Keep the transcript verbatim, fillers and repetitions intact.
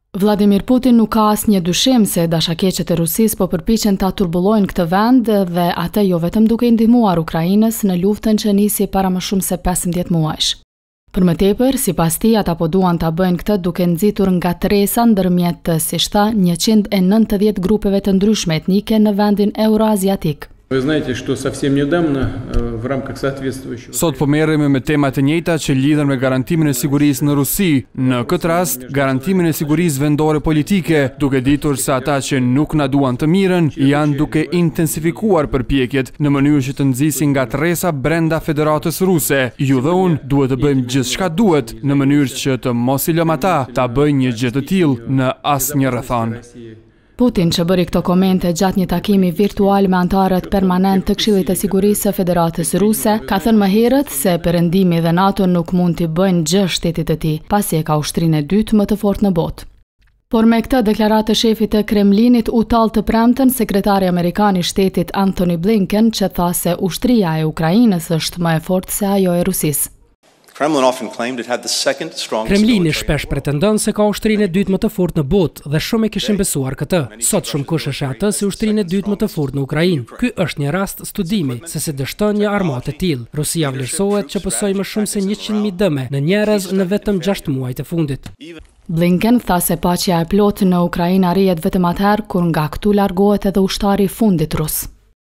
Vladimir Putin nuk ka asnjë dyshim se dashakeqet e Rusisë po përpiqen ta turbullojnë këtë vend dhe atë jo vetëm duke i ndihmuar Ukrainës në luftën që nisi para më shumë se pesëmbëdhjetë muajsh. Për më tepër, sipas tij, ata po duan ta bëjnë këtë duke nxitur ngatresa ndërmjet, si tha, njëqind e nëntëdhjetë grupeve të ndryshme etnike në vendin euroaziatik. Вы знаете, что совсем недавно в рамках соответствующего... Sot po merremi me tema të njëjta që lidhen me garantimin e sigurisë në Rusi. Në këtë rast, garantimin e sigurisë vendore politike, duke ditur se ata që nuk na duan të mirën, janë duke intensifikuar përpjekjet në mënyrë që të nxisin ngatresa brenda Federatës Ruse. Ju dhe unë duhet të bëjmë gjithçka duhet në mënyrë që të mos i lëmë ata ta bëjnë një gjë të tillë në asnjë rrethon. Putin, që bëri këto komente gjatë një takimi virtual me antarët permanent të Këshillit të Sigurisë së Federatës Ruse, ka thënë më herët se Perëndimi dhe NATO nuk mund t'i bëjnë gjë shtetit të tij, pasi e ka ushtrinë e dytë më të fortë në botë. Por me këtë deklaratë të shefit të Kremlinit u tall të premten sekretari amerikan i shtetit Antony Blinken, që tha se ushtria e Ukrainës është më e fortë se ajo e Rusisë. Kremlini shpesh pretendon se ka ushtrinë e dytë më të fortë në botë dhe shumë e kishin besuar këtë. Sot shumë kush e sheh atë si ushtrinë e dytë më të fortë në Ukrainë. Ky është një rast studimi se si dështon një armatë e tillë. Rusia vlerësohet që pësoi më shumë se njëqind mijë dëme në njerëz në vetëm gjashtë muajt e fundit. Blinken tha se paqja e plotë në Ukrainë arrihet vetëm atëherë kur nga këtu largohet edhe ushtari i fundit rus.